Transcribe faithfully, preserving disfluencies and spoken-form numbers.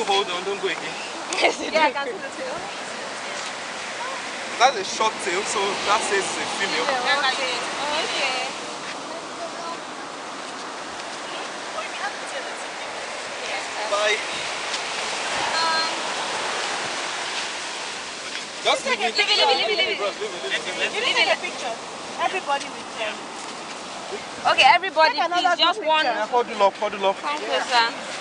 tail, hold on, don't go again. Yeah, I can see the tail. That's a short tail, so that says it's a female. Okay. Oh, okay. Bye. Um, Just leave it. leave it, leave it, leave it, leave it. Bros, leave it, leave it, leave it. Leave it, take a picture. Everybody with them. Okay, everybody, please, just one. Yeah, hold it up, hold it up. Come closer.